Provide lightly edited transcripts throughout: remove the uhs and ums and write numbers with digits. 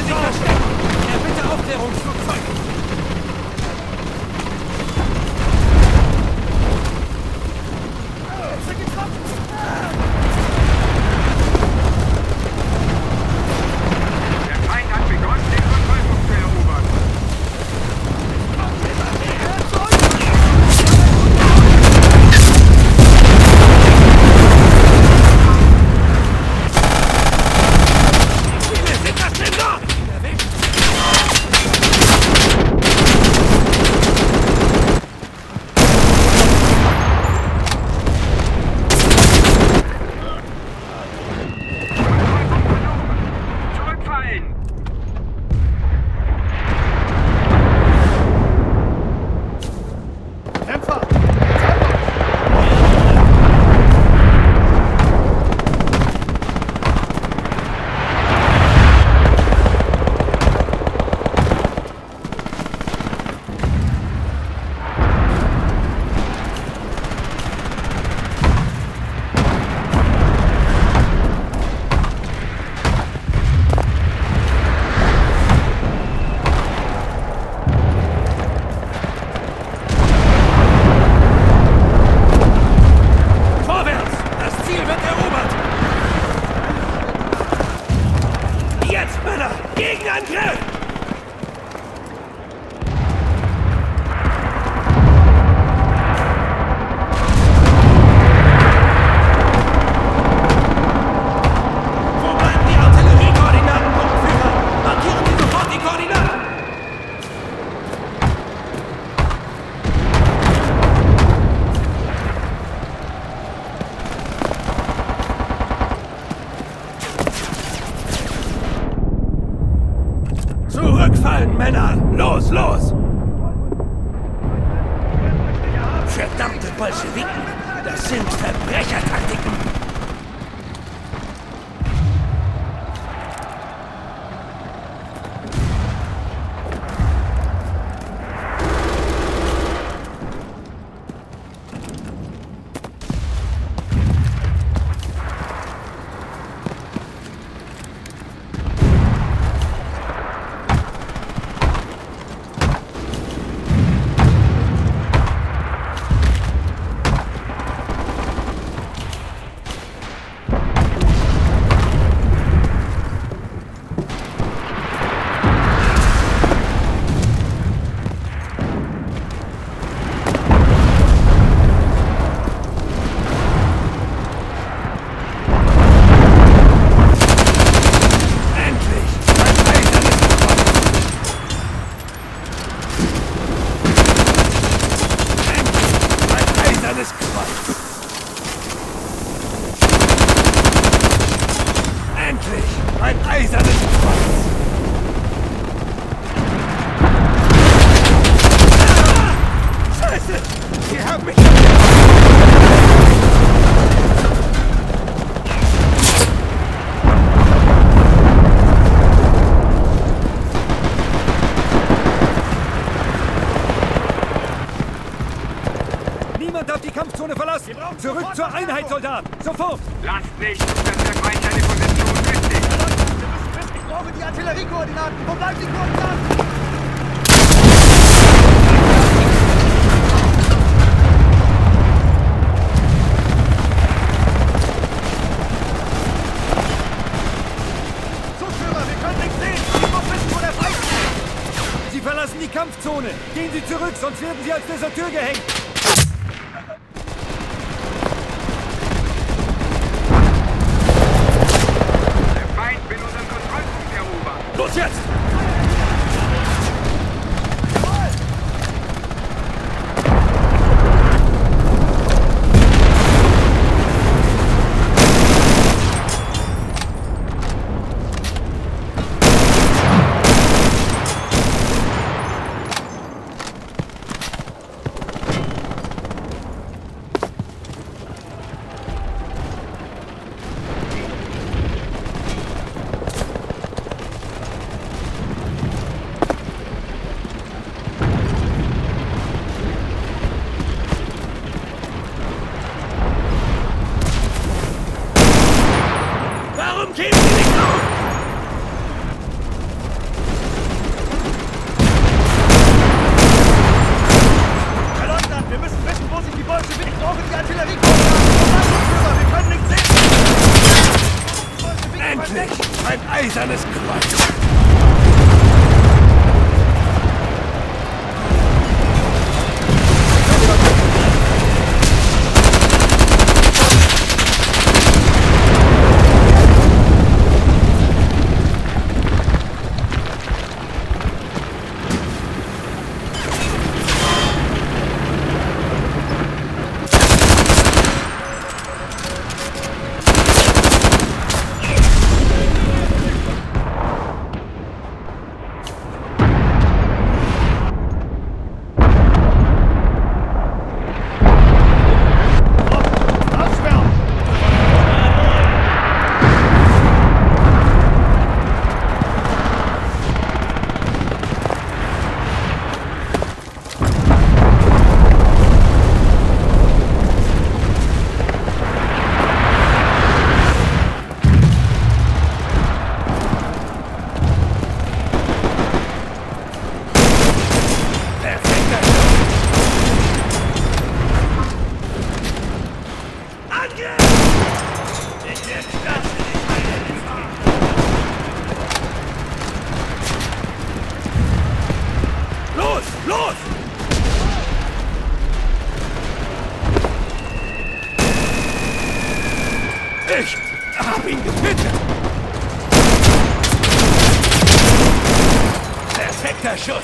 sich verstecken! Bitte Aufklärungsflugzeug! Der Feind hat begonnen, den Kontrollpunkt zu erobern. Zurückfallen, Männer! Los, los! Verdammte Bolschewiken! Das sind Verbrechertaktiken! Ein eisernes Kreuz! Scheiße! Sie haben mich... Niemand darf die Kampfzone verlassen! Zurück zur Einheit, Soldat! Sofort! Lasst nicht, dass der Feind seine Position festigt! Ich brauche die Artilleriekoordinaten! Wo bleiben die Koordinaten? Zugführer, wir können nichts sehen! Ich muss wissen, wo der Feind ist! Sie verlassen die Kampfzone! Gehen Sie zurück, sonst werden Sie als Deserteur gehängt! Los jetzt! eisernes Kreuz! Ich hab ihn getötet! Perfekter Schuss!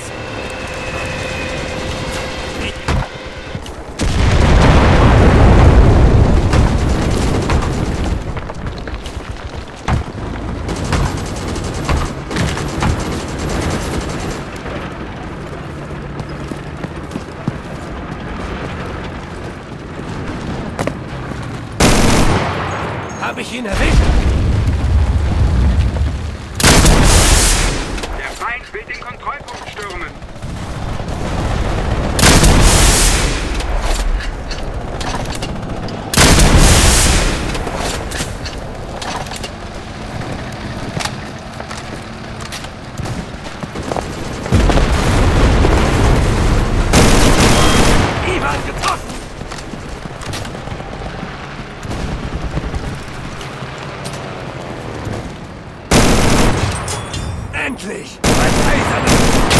Habe ich ihn erwischt? Der Feind will den Kontrollpunkt stürmen. Ivan getroffen! Endlich! Mein eisernes...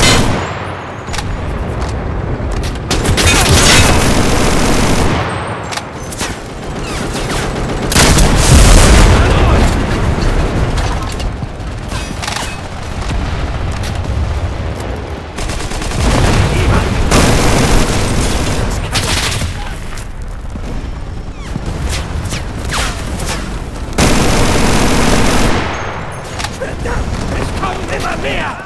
Immer mehr!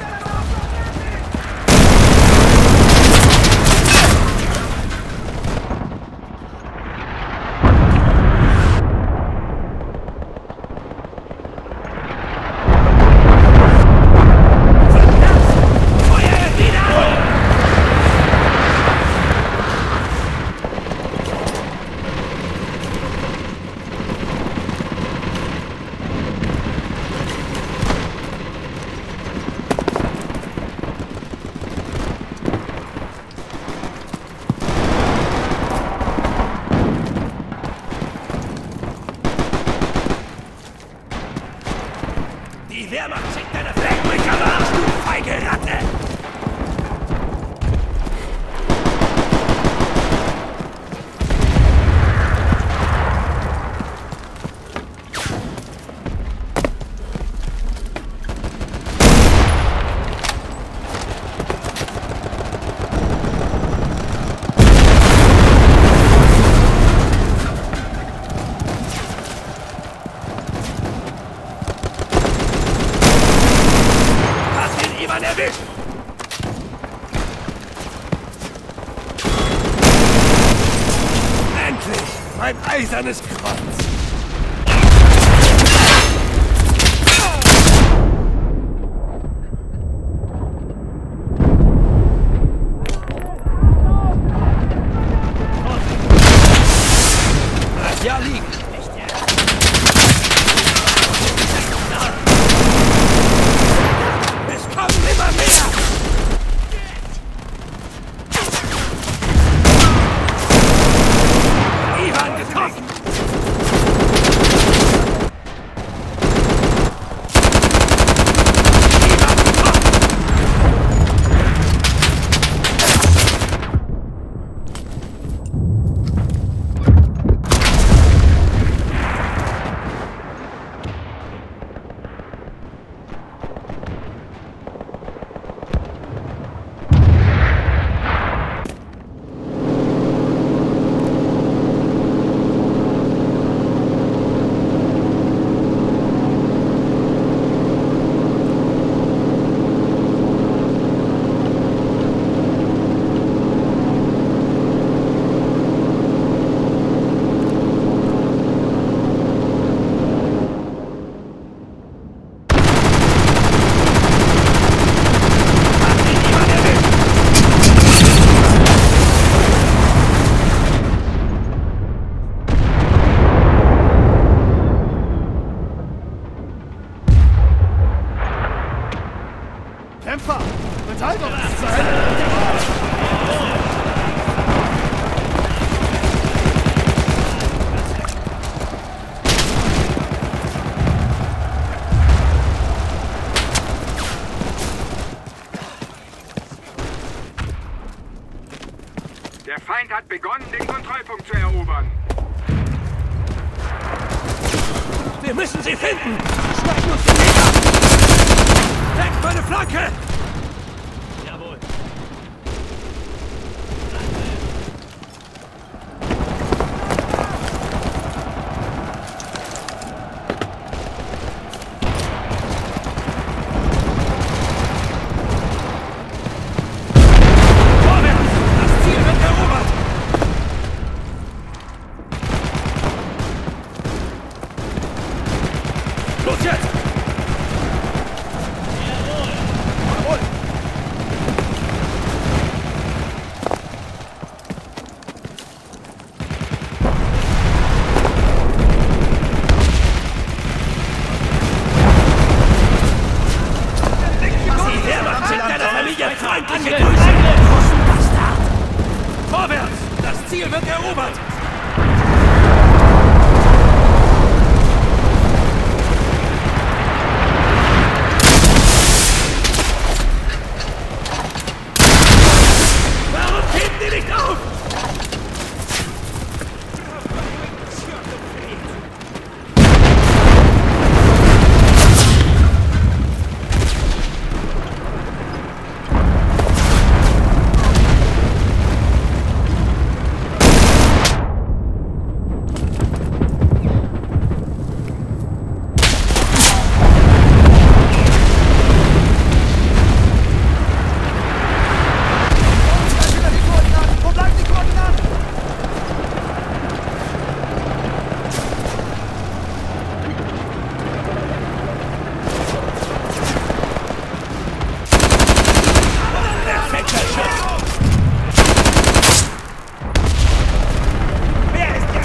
Die Wehrmacht schickt deine Fleck mich am Arsch, du feige Ratte! Erwischt! Endlich! Mein eisernes Kreuz! Lass ja liegen! Nicht jetzt! Es kommen immer mehr! Ivan getroffen! Kämpfer! Metall doch das sein! Der Feind hat begonnen, den Kontrollpunkt zu erobern. Wir müssen sie finden! Schneiden uns den Weg ab! Deckt meine Flanke! Jawohl. Vorwärts! Das Ziel wird erobert! Los jetzt! Jawohl! Die Wehrmacht schickt deiner Familie freundliche Grüße! Bastard! Vorwärts! Das Ziel wird erobert! Warum geben die nicht auf? Artilleriekoordinaten! Wo bleiben die Koordinaten? Perfekter Schuss! Wer ist der?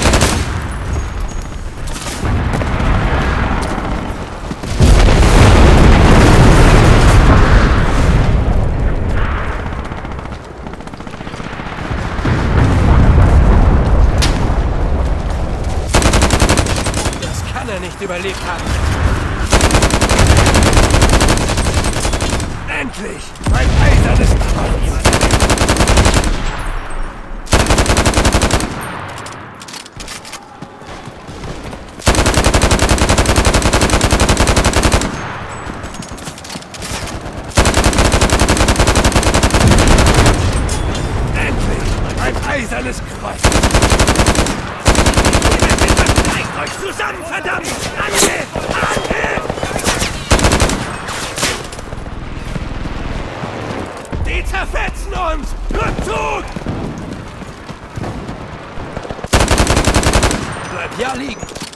Das kann er nicht überlebt haben. Endlich! Mein eisernes Kreuz! Endlich! Mein eisernes Kreuz! Reißt euch zusammen, verdammt! Angriff! Angriff! Die zerfetzen uns! Rückzug! Bleib ja liegen!